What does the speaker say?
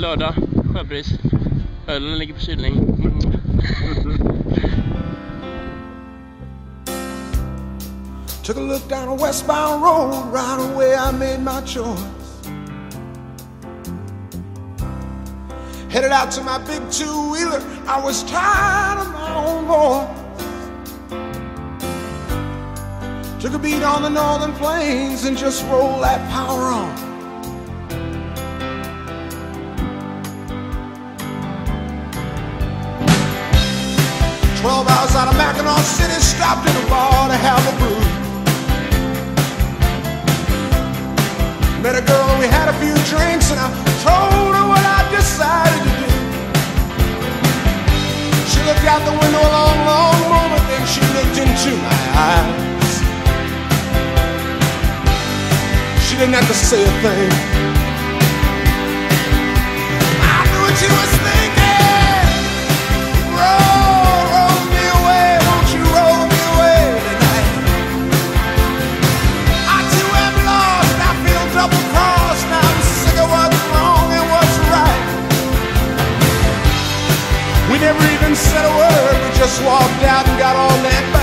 Lördag, sjöbris. Ölen ligger på kylning. Took a look down a westbound road, right away I made my choice. Headed out to my big two-wheeler, I was tired of my own voice. Took a beat on the northern plains and just rolled that power on. "12 hours out of Mackinac City, stopped in a bar to have a brew. Met a girl and we had a few drinks, and I told her what I decided to do. She looked out the window a long, long moment, then she looked into my eyes. She didn't have to say a thing. I knew what she was thinking. Roll me away, won't you roll me away tonight? I too am lost, I feel double-crossed. Now I'm sick of what's wrong and what's right. We never even said a word, we just walked out and got on that bike.